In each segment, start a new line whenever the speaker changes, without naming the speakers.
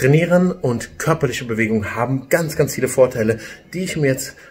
Trainieren und körperliche Bewegung haben ganz, ganz viele Vorteile, die ich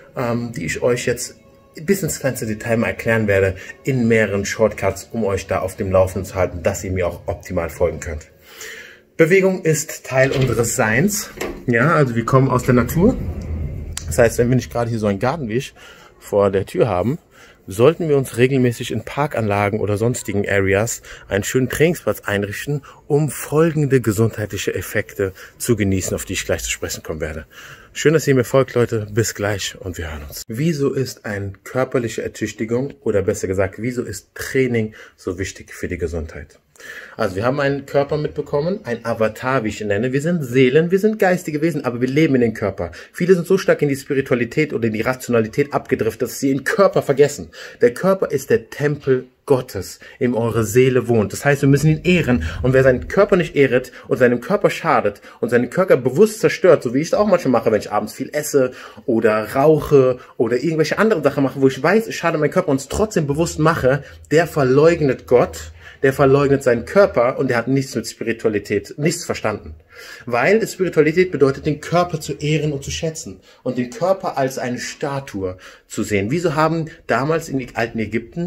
euch jetzt bis ins kleinste Detail mal erklären werde in mehreren Shortcuts, um euch da auf dem Laufenden zu halten, dass ihr mir auch optimal folgen könnt. Bewegung ist Teil unseres Seins. Ja, also wir kommen aus der Natur. Das heißt, wenn wir nicht gerade hier so einen Gartenweg vor der Tür haben, sollten wir uns regelmäßig in Parkanlagen oder sonstigen Areas einen schönen Trainingsplatz einrichten, um folgende gesundheitliche Effekte zu genießen, auf die ich gleich zu sprechen kommen werde. Schön, dass ihr mir folgt, Leute. Bis gleich und wir hören uns. Wieso ist eine körperliche Ertüchtigung oder besser gesagt, wieso ist Training so wichtig für die Gesundheit? Also wir haben einen Körper mitbekommen, ein Avatar, wie ich ihn nenne. Wir sind Seelen, wir sind geistige Wesen, aber wir leben in den Körper. Viele sind so stark in die Spiritualität oder in die Rationalität abgedriftet, dass sie den Körper vergessen. Der Körper ist der Tempel Gottes, in dem eure Seele wohnt. Das heißt, wir müssen ihn ehren. Und wer seinen Körper nicht ehret und seinem Körper schadet und seinen Körper bewusst zerstört, so wie ich es auch manchmal mache, wenn ich abends viel esse oder rauche oder irgendwelche anderen Sachen mache, wo ich weiß, ich schade meinem Körper und es trotzdem bewusst mache, der verleugnet Gott. Der verleugnet seinen Körper und der hat nichts mit Spiritualität, nichts verstanden. Weil Spiritualität bedeutet, den Körper zu ehren und zu schätzen und den Körper als eine Statue zu sehen. Wieso haben damals in alten Ägypten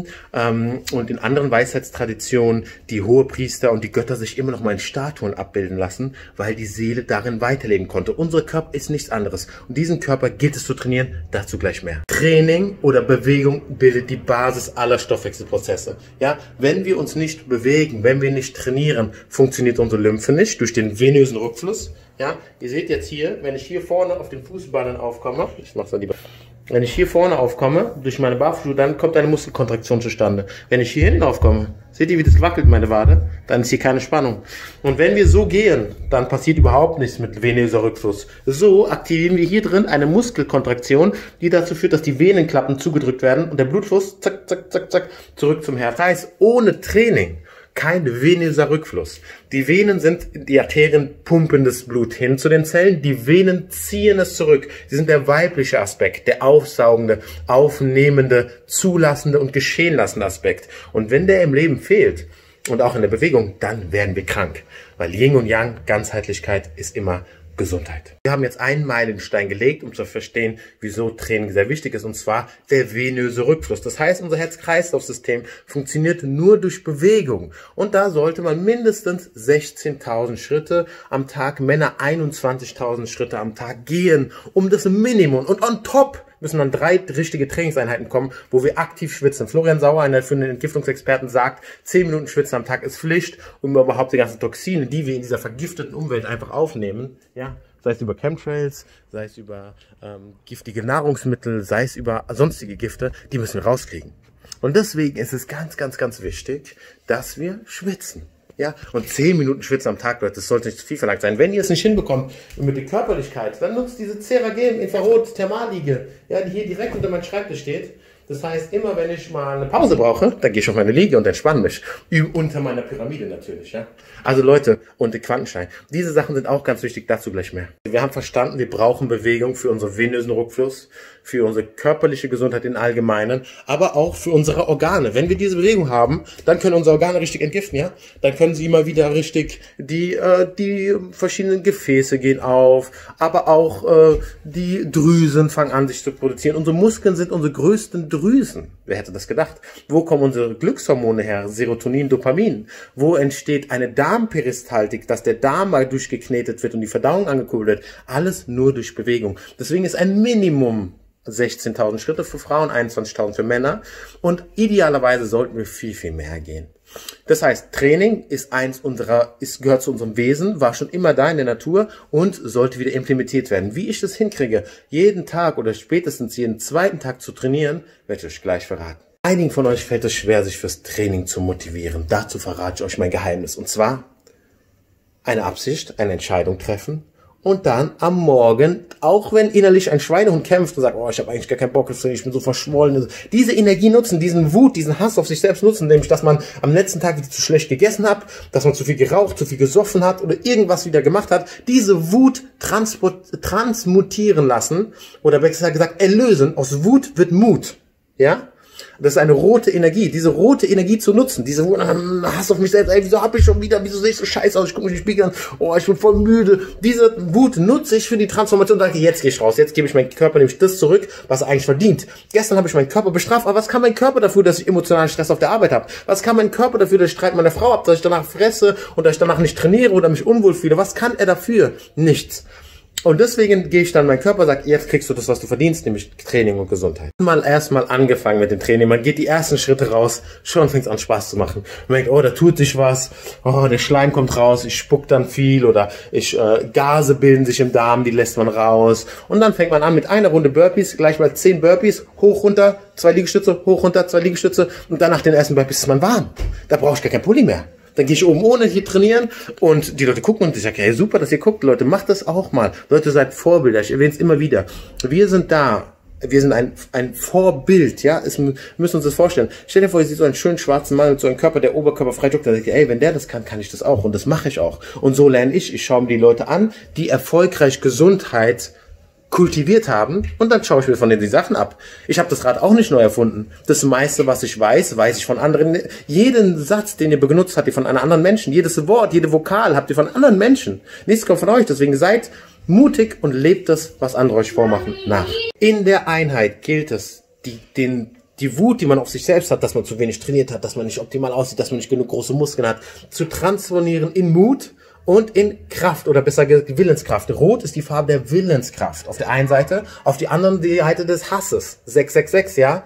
und in anderen Weisheitstraditionen die Hohepriester und die Götter sich immer noch mal in Statuen abbilden lassen? Weil die Seele darin weiterleben konnte. Unser Körper ist nichts anderes. Und diesen Körper gilt es zu trainieren, dazu gleich mehr. Training oder Bewegung bildet die Basis aller Stoffwechselprozesse. Ja, wenn wir uns nicht bewegen, wenn wir nicht trainieren, funktioniert unsere Lymphe nicht durch den venösen Rückfluss. Ja, ihr seht jetzt hier, wenn ich hier vorne auf den Fußballen aufkomme, ich mach's mal lieber. Wenn ich hier vorne aufkomme, durch meine Barfußschuhe, dann kommt eine Muskelkontraktion zustande. Wenn ich hier hinten aufkomme, seht ihr, wie das wackelt, meine Wade? Dann ist hier keine Spannung. Und wenn wir so gehen, dann passiert überhaupt nichts mit venöser Rückfluss. So aktivieren wir hier drin eine Muskelkontraktion, die dazu führt, dass die Venenklappen zugedrückt werden und der Blutfluss, zack, zack, zack, zack, zurück zum Herz. Das heißt, ohne Training kein venöser Rückfluss. Die Venen sind, die Arterien pumpen das Blut hin zu den Zellen, die Venen ziehen es zurück. Sie sind der weibliche Aspekt, der aufsaugende, aufnehmende, zulassende und geschehen lassende Aspekt. Und wenn der im Leben fehlt und auch in der Bewegung, dann werden wir krank. Weil Yin und Yang, Ganzheitlichkeit ist immer Gesundheit. Wir haben jetzt einen Meilenstein gelegt, um zu verstehen, wieso Training sehr wichtig ist, und zwar der venöse Rückfluss. Das heißt, unser Herz-Kreislauf-System funktioniert nur durch Bewegung. Und da sollte man mindestens 16.000 Schritte am Tag, Männer 21.000 Schritte am Tag gehen, um das Minimum. Und on top müssen dann 3 richtige Trainingseinheiten kommen, wo wir aktiv schwitzen. Florian Sauer, einer von den Entgiftungsexperten, sagt, 10 Minuten Schwitzen am Tag ist Pflicht, um überhaupt die ganzen Toxine, die wir in dieser vergifteten Umwelt einfach aufnehmen, ja, sei es über Chemtrails, sei es über giftige Nahrungsmittel, sei es über sonstige Gifte, die müssen wir rauskriegen. Und deswegen ist es ganz, ganz, ganz wichtig, dass wir schwitzen. Ja, und 10 Minuten Schwitzen am Tag, Leute, das sollte nicht zu viel verlangt sein. Wenn ihr es nicht hinbekommt mit der Körperlichkeit, dann nutzt diese Ceragem Infrarot Thermalliege, ja, die hier direkt unter meinem Schreibtisch steht. Das heißt, immer wenn ich mal eine Pause brauche, dann gehe ich auf meine Liege und entspanne mich. Unter meiner Pyramide natürlich, ja. Also Leute, und der Quantenstein. Diese Sachen sind auch ganz wichtig, dazu gleich mehr. Wir haben verstanden, wir brauchen Bewegung für unseren venösen Rückfluss, für unsere körperliche Gesundheit im Allgemeinen, aber auch für unsere Organe. Wenn wir diese Bewegung haben, dann können unsere Organe richtig entgiften, ja. Dann können sie immer wieder richtig, die verschiedenen Gefäße gehen auf, aber auch die Drüsen fangen an, sich zu produzieren. Unsere Muskeln sind unsere größten Drüsen. Wer hätte das gedacht? Wo kommen unsere Glückshormone her? Serotonin, Dopamin. Wo entsteht eine Darmperistaltik, dass der Darm mal durchgeknetet wird und die Verdauung angekurbelt wird? Alles nur durch Bewegung. Deswegen ist ein Minimum 16.000 Schritte für Frauen, 21.000 für Männer. Und idealerweise sollten wir viel, viel mehr gehen. Das heißt, Training ist gehört zu unserem Wesen, war schon immer da in der Natur und sollte wieder implementiert werden. Wie ich das hinkriege, jeden Tag oder spätestens jeden zweiten Tag zu trainieren, werde ich euch gleich verraten. Einigen von euch fällt es schwer, sich fürs Training zu motivieren. Dazu verrate ich euch mein Geheimnis. Und zwar eine Absicht, eine Entscheidung treffen und dann am Morgen, auch wenn innerlich ein Schweinehund kämpft und sagt, oh, ich habe eigentlich gar keinen Bock auf Training, ich bin so verschwollen, diese Energie nutzen, diesen Wut, diesen Hass auf sich selbst nutzen, nämlich, dass man am letzten Tag wieder zu schlecht gegessen hat, dass man zu viel geraucht, zu viel gesoffen hat oder irgendwas wieder gemacht hat, diese Wut transmutieren lassen oder besser gesagt erlösen. Aus Wut wird Mut, ja? Das ist eine rote Energie. Diese rote Energie zu nutzen. Diese Hass auf mich selbst. Ey, wieso hab ich schon wieder? Wieso sehe ich so scheiße aus? Ich gucke mich in den Spiegel an. Oh, ich bin voll müde. Diese Wut nutze ich für die Transformation. Danke, jetzt gehe ich raus. Jetzt gebe ich meinem Körper nämlich das zurück, was er eigentlich verdient. Gestern habe ich meinen Körper bestraft. Aber was kann mein Körper dafür, dass ich emotionalen Stress auf der Arbeit habe? Was kann mein Körper dafür, dass ich Streit mit meiner Frau habe, dass ich danach fresse und dass ich danach nicht trainiere oder mich unwohl fühle? Was kann er dafür? Nichts. Und deswegen gehe ich dann meinen Körper, sage, jetzt kriegst du das, was du verdienst, nämlich Training und Gesundheit. Erstmal angefangen mit dem Training, man geht die ersten Schritte raus, schon fängt es an Spaß zu machen. Man denkt, oh, da tut sich was, oh, der Schleim kommt raus, ich spuck dann viel oder Gase bilden sich im Darm, die lässt man raus. Und dann fängt man an mit einer Runde Burpees, gleich mal 10 Burpees, hoch, runter, 2 Liegestütze, hoch, runter, 2 Liegestütze und dann nach den ersten Burpees ist man warm. Da brauche ich gar kein Pulli mehr. Dann gehe ich oben ohne hier trainieren und die Leute gucken und ich sage, hey, super, dass ihr guckt, Leute, macht das auch mal. Leute, seid Vorbilder, ich erwähne es immer wieder. Wir sind da, wir sind ein Vorbild, ja, wir müssen uns das vorstellen. Stell dir vor, ihr seht so einen schönen schwarzen Mann mit so einem Körper, der Oberkörper frei joggt, dann sagt ihr, ey, wenn der das kann, kann ich das auch und das mache ich auch. Und so lerne ich schaue mir die Leute an, die erfolgreich Gesundheit kultiviert haben und dann schaue ich mir von denen die Sachen ab. Ich habe das Rad auch nicht neu erfunden. Das meiste, was ich weiß, weiß ich von anderen. Jeden Satz, den ihr benutzt, habt ihr von einem anderen Menschen. Jedes Wort, jede Vokal habt ihr von anderen Menschen. Nichts kommt von euch. Deswegen seid mutig und lebt das, was andere euch vormachen, nach. In der Einheit gilt es, die Wut, die man auf sich selbst hat, dass man zu wenig trainiert hat, dass man nicht optimal aussieht, dass man nicht genug große Muskeln hat, zu transformieren in Mut und in Kraft oder besser gesagt Willenskraft. Rot ist die Farbe der Willenskraft auf der einen Seite, auf die anderen die Seite des Hasses. 666, ja.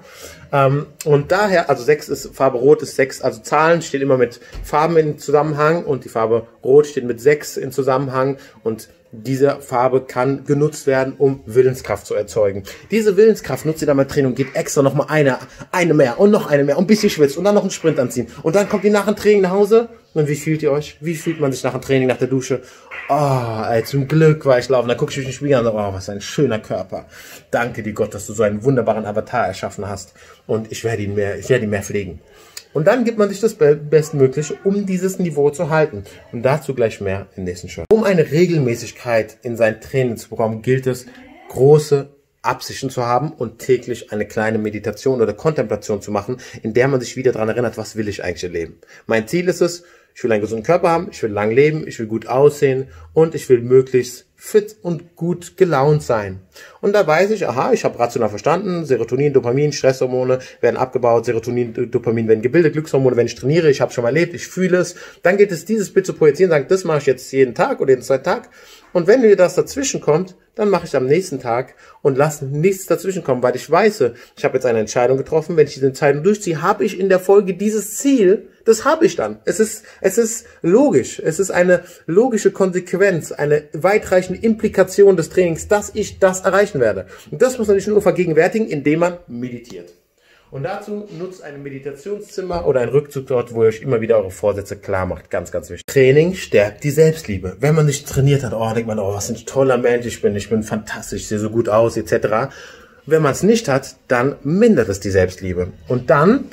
Und daher, also 6 ist Farbe Rot ist 6, also Zahlen steht immer mit Farben in Zusammenhang und die Farbe Rot steht mit 6 in Zusammenhang und diese Farbe kann genutzt werden, um Willenskraft zu erzeugen. Diese Willenskraft nutzt ihr dann bei Training und geht extra nochmal eine mehr und noch eine mehr und ein bisschen schwitzt und dann noch einen Sprint anziehen. Und dann kommt ihr nach dem Training nach Hause und wie fühlt ihr euch? Wie fühlt man sich nach dem Training, nach der Dusche? Oh, ey, zum Glück war ich laufen. Dann gucke ich mich in den Spiegel an und sage, oh, was ein schöner Körper. Danke dir Gott, dass du so einen wunderbaren Avatar erschaffen hast. Und ich werde ihn mehr pflegen. Und dann gibt man sich das Bestmögliche, um dieses Niveau zu halten. Und dazu gleich mehr im nächsten Schritt. Um eine Regelmäßigkeit in sein Training zu bekommen, gilt es, große Absichten zu haben und täglich eine kleine Meditation oder Kontemplation zu machen, in der man sich wieder daran erinnert, was will ich eigentlich erleben. Mein Ziel ist es, ich will einen gesunden Körper haben, ich will lang leben, ich will gut aussehen und ich will möglichst fit und gut gelaunt sein. Und da weiß ich, aha, ich habe rational verstanden, Serotonin, Dopamin, Stresshormone werden abgebaut, Serotonin, Dopamin werden gebildet, Glückshormone, wenn ich trainiere, ich habe schon mal erlebt, ich fühle es. Dann geht es, dieses Bild zu projizieren, sagen, das mache ich jetzt jeden Tag oder jeden zweiten Tag. Und wenn mir das dazwischen kommt, dann mache ich am nächsten Tag und lasse nichts dazwischen kommen, weil ich weiß, ich habe jetzt eine Entscheidung getroffen, wenn ich diese Entscheidung durchziehe, habe ich in der Folge dieses Ziel, das habe ich dann. Es ist logisch, es ist eine logische Konsequenz, eine weitreichende Implikation des Trainings, dass ich das erreichen werde. Und das muss man nicht nur vergegenwärtigen, indem man meditiert. Und dazu nutzt ein Meditationszimmer oder ein Rückzug dort, wo ihr euch immer wieder eure Vorsätze klar macht. Ganz, ganz wichtig. Training stärkt die Selbstliebe. Wenn man nicht trainiert hat, denkt man, was ein toller Mensch ich bin fantastisch, ich sehe so gut aus, etc. Wenn man es nicht hat, dann mindert es die Selbstliebe. Und dann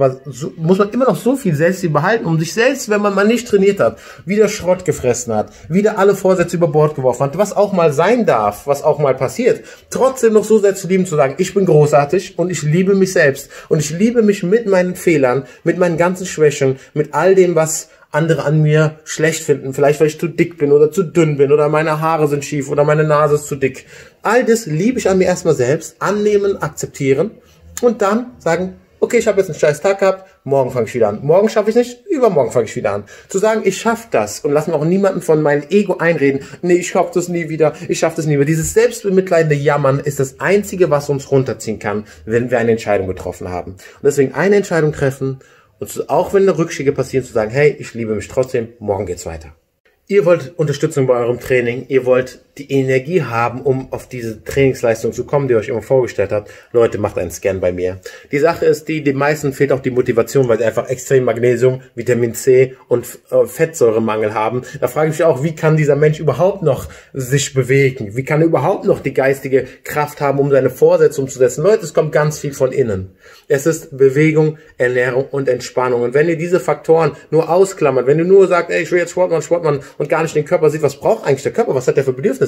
muss man immer noch so viel Selbstliebe behalten, um sich selbst, wenn man mal nicht trainiert hat, wieder Schrott gefressen hat, wieder alle Vorsätze über Bord geworfen hat, was auch mal sein darf, was auch mal passiert, trotzdem noch so sehr zu lieben, zu sagen, ich bin großartig und ich liebe mich selbst und ich liebe mich mit meinen Fehlern, mit meinen ganzen Schwächen, mit all dem, was andere an mir schlecht finden, vielleicht weil ich zu dick bin oder zu dünn bin oder meine Haare sind schief oder meine Nase ist zu dick. All das liebe ich an mir erstmal selbst, annehmen, akzeptieren und dann sagen, okay, ich habe jetzt einen scheiß Tag gehabt, morgen fange ich wieder an. Morgen schaffe ich nicht, übermorgen fange ich wieder an. Zu sagen, ich schaffe das und lassen auch niemanden von meinem Ego einreden, nee, ich schaffe das nie wieder, ich schaffe das nie wieder. Dieses selbstbemitleidende Jammern ist das Einzige, was uns runterziehen kann, wenn wir eine Entscheidung getroffen haben. Und deswegen eine Entscheidung treffen, und auch wenn Rückschläge passieren, zu sagen, hey, ich liebe mich trotzdem, morgen geht's weiter. Ihr wollt Unterstützung bei eurem Training, ihr wollt die Energie haben, um auf diese Trainingsleistung zu kommen, die ihr euch immer vorgestellt habt. Leute, macht einen Scan bei mir. Die Sache ist den meisten fehlt auch die Motivation, weil sie einfach extrem Magnesium, Vitamin C und Fettsäuremangel haben. Da frage ich mich auch, wie kann dieser Mensch überhaupt noch sich bewegen? Wie kann er überhaupt noch die geistige Kraft haben, um seine Vorsätze umzusetzen? Leute, es kommt ganz viel von innen. Es ist Bewegung, Ernährung und Entspannung. Und wenn ihr diese Faktoren nur ausklammert, wenn ihr nur sagt, ey, ich will jetzt Sport machen und gar nicht den Körper sieht, was braucht eigentlich der Körper? Was hat der für Bedürfnisse?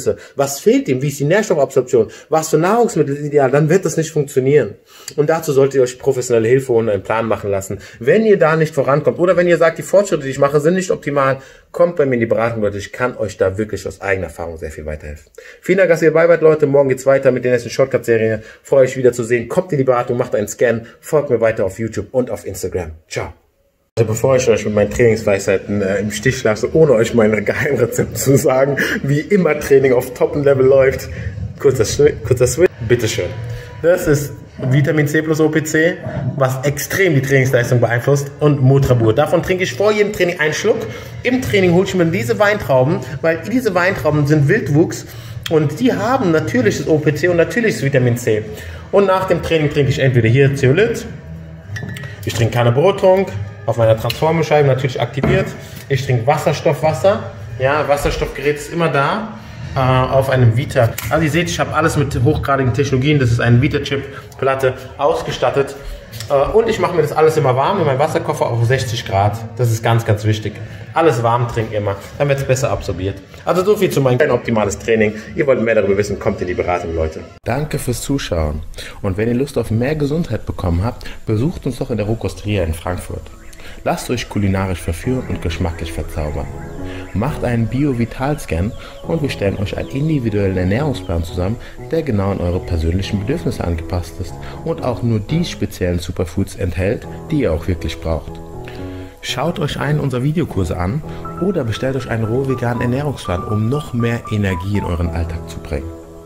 Bedürfnisse, was fehlt ihm, wie ist die Nährstoffabsorption, was für Nahrungsmittel ist ideal, dann wird das nicht funktionieren. Und dazu solltet ihr euch professionelle Hilfe und einen Plan machen lassen. Wenn ihr da nicht vorankommt oder wenn ihr sagt, die Fortschritte, die ich mache, sind nicht optimal, kommt bei mir in die Beratung, Leute. Ich kann euch da wirklich aus eigener Erfahrung sehr viel weiterhelfen. Vielen Dank, dass ihr dabei wart, Leute. Morgen geht's weiter mit der nächsten Shortcut-Serie. Freue euch wieder zu sehen. Kommt in die Beratung, macht einen Scan, folgt mir weiter auf YouTube und auf Instagram. Ciao. Also bevor ich euch mit meinen Trainingsweisheiten im Stich lasse, ohne euch meine Geheimrezept zu sagen, wie immer Training auf Top-Level läuft, kurzer Switch, bitteschön. Das ist Vitamin C plus OPC, was extrem die Trainingsleistung beeinflusst, und Motrabur. Davon trinke ich vor jedem Training einen Schluck. Im Training hole ich mir diese Weintrauben, weil diese Weintrauben sind Wildwuchs und die haben natürliches OPC und natürliches Vitamin C. Und nach dem Training trinke ich entweder hier Zeolit, ich trinke keine Brottrunk, auf meiner Transformerscheibe natürlich aktiviert. Ich trinke Wasserstoffwasser. Ja, Wasserstoffgerät ist immer da. Auf einem Vita. Also ihr seht, ich habe alles mit hochgradigen Technologien. Das ist eine Vita-Chip-Platte ausgestattet. Und ich mache mir das alles immer warm in meinem Wasserkoffer auf 60 Grad. Das ist ganz, ganz wichtig. Alles warm trinken immer, dann wird es besser absorbiert. Also so viel zu meinem optimales Training. Ihr wollt mehr darüber wissen, kommt in die Beratung, Leute. Danke fürs Zuschauen. Und wenn ihr Lust auf mehr Gesundheit bekommen habt, besucht uns doch in der Rohkosteria in Frankfurt. Lasst euch kulinarisch verführen und geschmacklich verzaubern. Macht einen Bio-Vital-Scan und wir stellen euch einen individuellen Ernährungsplan zusammen, der genau an eure persönlichen Bedürfnisse angepasst ist und auch nur die speziellen Superfoods enthält, die ihr auch wirklich braucht. Schaut euch einen unserer Videokurse an oder bestellt euch einen roh-veganen Ernährungsplan, um noch mehr Energie in euren Alltag zu bringen.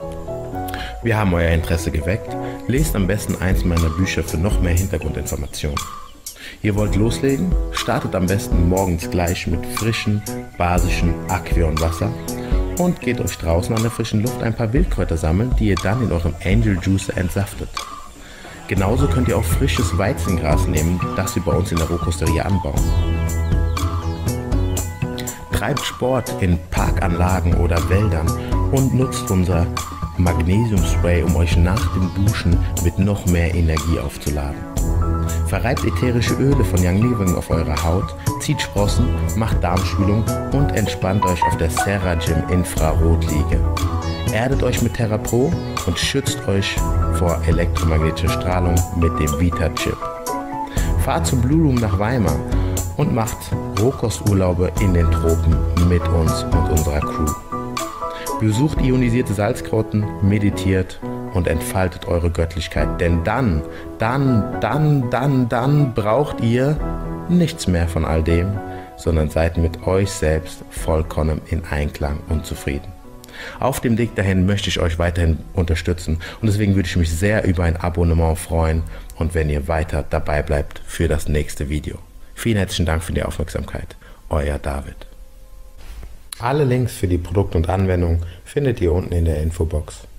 Wir haben euer Interesse geweckt. Lest am besten eins meiner Bücher für noch mehr Hintergrundinformationen. Ihr wollt loslegen? Startet am besten morgens gleich mit frischem, basischen Aqueon-Wasser und geht euch draußen an der frischen Luft ein paar Wildkräuter sammeln, die ihr dann in eurem Angel Juicer entsaftet. Genauso könnt ihr auch frisches Weizengras nehmen, das wir bei uns in der Rohkosteria anbauen. Treibt Sport in Parkanlagen oder Wäldern und nutzt unser Magnesium-Spray, um euch nach dem Duschen mit noch mehr Energie aufzuladen. Verreibt ätherische Öle von Young Living auf eure Haut, zieht Sprossen, macht Darmspülung und entspannt euch auf der Serra Gym Infrarotliege. Erdet euch mit TerraPro und schützt euch vor elektromagnetischer Strahlung mit dem Vita-Chip. Fahrt zum Blue Room nach Weimar und macht Rohkosturlaube in den Tropen mit uns und unserer Crew. Besucht ionisierte Salzgrotten, meditiert und entfaltet eure Göttlichkeit, denn dann braucht ihr nichts mehr von all dem, sondern seid mit euch selbst vollkommen in Einklang und zufrieden. Auf dem Weg dahin möchte ich euch weiterhin unterstützen und deswegen würde ich mich sehr über ein Abonnement freuen und wenn ihr weiter dabei bleibt für das nächste Video. Vielen herzlichen Dank für die Aufmerksamkeit. Euer David. Alle Links für die Produkte und Anwendungen findet ihr unten in der Infobox.